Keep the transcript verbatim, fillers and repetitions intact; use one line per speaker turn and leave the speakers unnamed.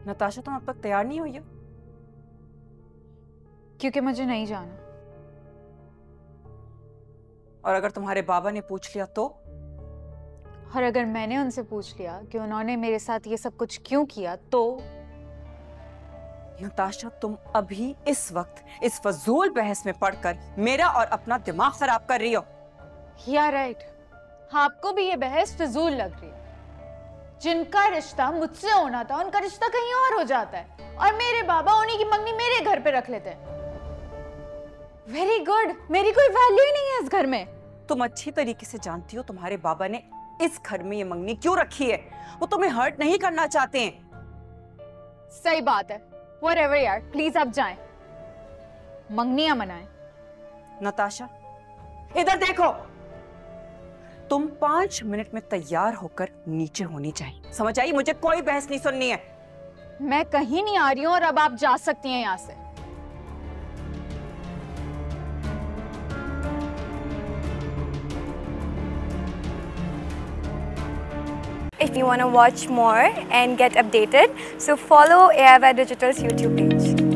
नताशा तुम अब तक तैयार नहीं हुई हो?
क्योंकि मुझे नहीं जाना।
और अगर तुम्हारे बाबा ने पूछ लिया तो?
और अगर मैंने उनसे पूछ लिया कि उन्होंने मेरे साथ ये सब कुछ क्यों किया तो?
नताशा तुम अभी इस वक्त इस फजूल बहस में पड़कर मेरा और अपना दिमाग खराब कर रही हो।
या राइट, आपको भी ये बहस फिजूल लग रही है। जिनका रिश्ता मुझसे होना था उनका रिश्ता कहीं और हो जाता है और मेरे बाबा उन्हीं की मंगनी मेरे घर पे रख लेते हैं। वेरी गुड, मेरी कोई वैल्यू ही नहीं है इस घर में।
तुम अच्छी तरीके से जानती हो तुम्हारे बाबा ने इस घर में ये मंगनी क्यों रखी है। वो तुम्हें हर्ट नहीं करना चाहते हैं।
सही बात है। Whatever यार, प्लीज आप जाएं, मंगनियां मनाएं।
नताशा इधर देखो, तुम पांच मिनट में तैयार होकर नीचे होनी चाहिए, समझ आई? मुझे कोई बहस नहीं सुननी है।
मैं कहीं नहीं आ रही हूं और अब आप जा सकती हैं यहां से।
If you want to watch more and get updated, so follow A I Y Digital's YouTube page.